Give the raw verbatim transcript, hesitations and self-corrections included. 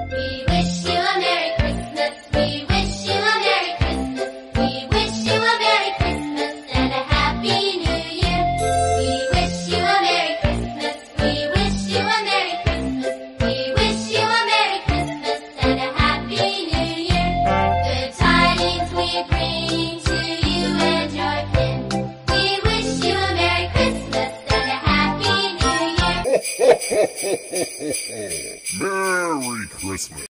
We wish you a Merry Christmas. We wish you a Merry Christmas. We wish you a Merry Christmas and a Happy New Year. We wish you a Merry Christmas. We wish you a Merry Christmas. We wish you a Merry Christmas and a Happy New Year. Good tidings we bring to you and your kin. We wish you a Merry Christmas and a Happy New Year. Merry Christmas.